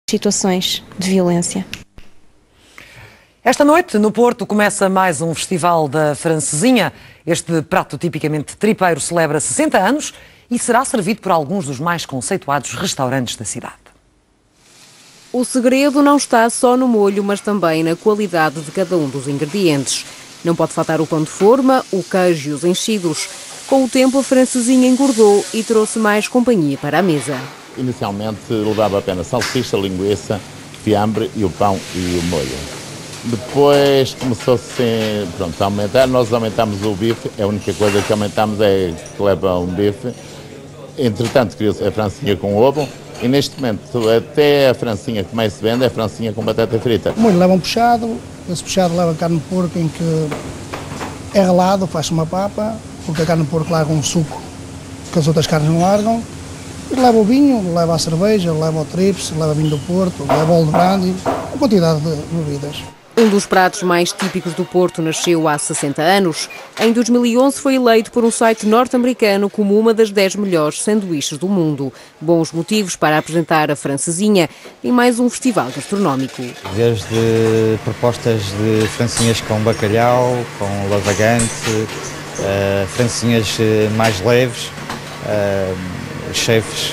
situações de violência. Esta noite, no Porto, começa mais um festival da francesinha. Este prato tipicamente tripeiro celebra 60 anos e será servido por alguns dos mais conceituados restaurantes da cidade. O segredo não está só no molho, mas também na qualidade de cada um dos ingredientes. Não pode faltar o pão de forma, o queijo e os enchidos. Com o tempo, a francesinha engordou e trouxe mais companhia para a mesa. Inicialmente levava apenas salsicha, linguiça, fiambre e o pão e o molho. Depois começou-se a aumentar, nós aumentámos o bife, a única coisa que aumentámos é que leva um bife. Entretanto, criou-se a francesinha com ovo e neste momento até a francesinha que mais se vende é a francesinha com batata frita. O molho leva um puxado, esse puxado leva carne de porco em que é ralado, faz-se uma papa, porque a carne de porco larga um suco que as outras carnes não largam. Leva o vinho, leva a cerveja, leva o trips, leva vinho do Porto, leva o old brandy, a quantidade de bebidas. Um dos pratos mais típicos do Porto nasceu há 60 anos. Em 2011 foi eleito por um site norte-americano como uma das 10 melhores sanduíches do mundo. Bons motivos para apresentar a francesinha em mais um festival gastronómico. Desde propostas de francesinhas com bacalhau, com lavagante, francesinhas mais leves. Os chefes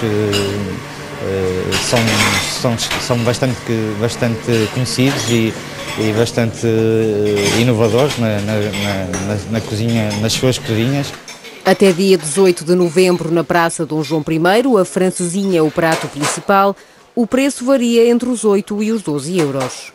são bastante conhecidos e bastante inovadores na cozinha, nas suas cozinhas. Até dia 18 de novembro, na Praça Dom João I, a francesinha é o prato principal. O preço varia entre os 8 e os 12 euros.